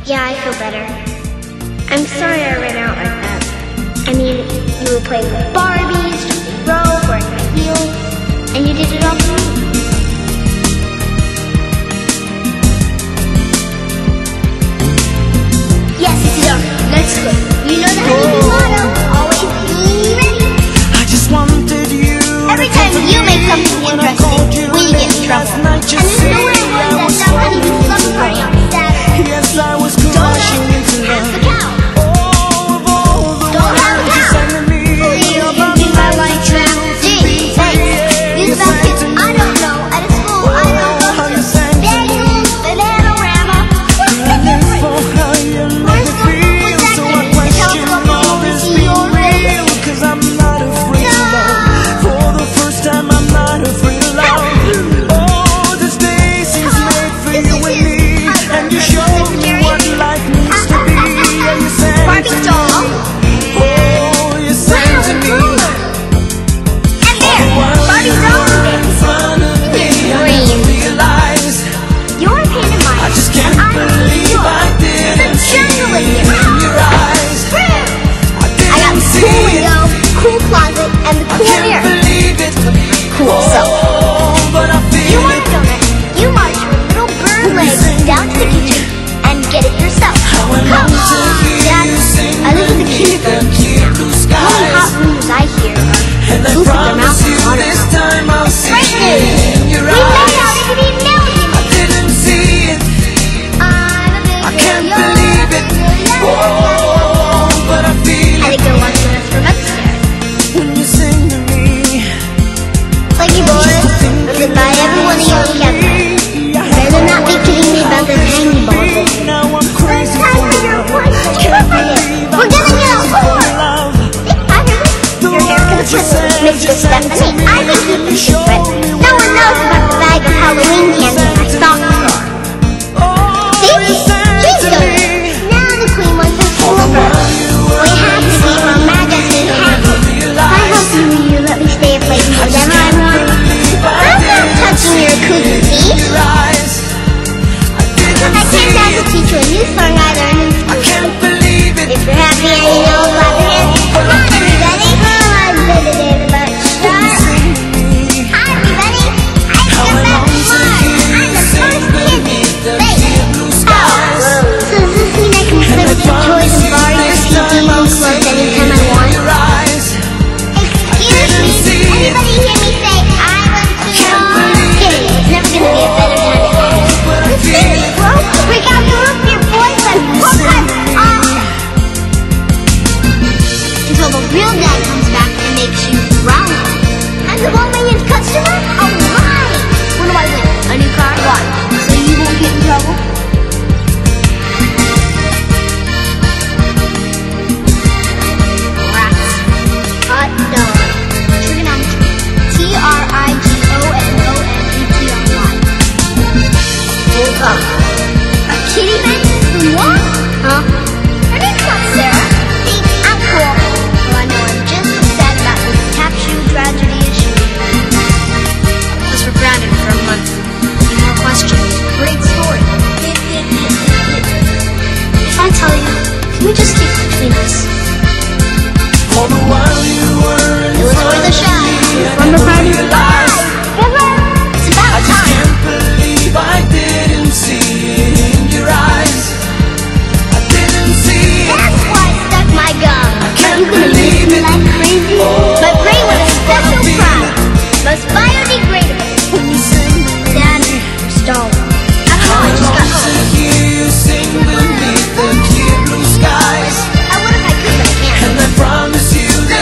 Yeah, I feel better. I'm sorry I ran out like that. I mean, you were playing with Barbies, jumping rope, wearing my heels, and you did it all for me. Yes, sir. Let's go. You know the honeydew motto. Always be ready. I just wanted you. Every time you make something interesting, we get in trouble. And there's nowhere in world that's not honeydew fun party on Saturday. Yes, I was crashing into Ask the love. cow. Oh, of all the Don't have a words you cow. sang to me. You can be my light trap. Gee, thanks. These baskets I don't know at a school I don't go to. Bagels, Banana-rama. What's the difference? For how you make me feel, so I question all this being real. 'Cause I'm not afraid to love. For the first time, I'm not afraid of love. Oh, this day seems made for you and me, and you show me what life needs to be. And you sang Barbie to me. doll. Oh, you sang to me. And there, Barbie doll In front of me, I never realized. You're a pain in my I just can't believe I didn't see it in your eyes. I I got didn't the see cool it. window, cool closet, and the I cool can't mirror. believe it. Cool, so Oh, but I you feel want it. a donut? You march your little bird legs down to the kitchen and get it yourself. How I Come long on, to hear Dad. you sing I live in the beneath the kindergarten. clear blue The only hot skies. rumors I hear are And I who put their promise mouth you on water. this time I'll see Right it there. in your We made eyes. out to be millions. I didn't see it. I'm a big I can't girl, believe you're it. a big girl. Oh, but I feel I it think they're watching us from upstairs. when you sing to me. Like you boys, goodbye everyone in your cabin. Better not be kidding me about the tiny balls. Now I'm crazy for love. Can't believe We're I'm gonna get a crazy for whore. love. Your hair could have twisted, Mr. Stephanie. I think you can shoot it. No one knows about the bag of Halloween candy in my sock drawer. Oh, See? you sang Please to don't. me. Now the queen wants us to over. We have to keep our magazine happy. I hope you let me stay up late whenever I want. I'm not touching your kooky feet. Your eyes. I came down to teach you a new song I learned in I school. can't believe it. If you're happy and you know clap your hands. Come on, everybody. I'm David Buckstar. Hi, everybody. I'm How I the long best to one. hear I'm you the sing first kid. beneath the Hey. clear blue skies. So does this mean I can play with your toys and borrow your CDs and clothes anytime I want? Your eyes. Excuse me. Anybody hear me say I want to Kidding. It's never gonna be a better time to ask. But I feel it. Bro, we got to look your boyfriend. Hook us up. Until the real dad comes back and makes you brown. I'm the 1 millionth customer? Alright! What do I win? A new car? Why? So you won't get in trouble? Rats. Hot dog. Trigonometry. Trigonometry. A kitty man? What? Huh? Her name's not Sarah. See, I'm cool. Well, I know I'm just as sad about this capsule tragedy issue. Was for grounded for a month. Any more questions? Great story. If I tell you, can we just keep it between us? All the while you were in It was front worth a of shot. me, I From the never party. realized. It's I about just time. can't believe I didn't see it in your eyes. I didn't see it. That's why I stuck my gum. can't You gonna miss believe me it. like crazy? My brain with a special I feel pride. Most biodegradable. When you sing to me. Dad, you're stalling. I don't know, How I I just got long to home. hear you sing beneath the clear blue skies. I would if I could, but I can't. And I promise you that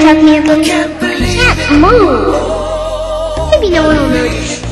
hug me again? I can't move. Maybe no one will notice.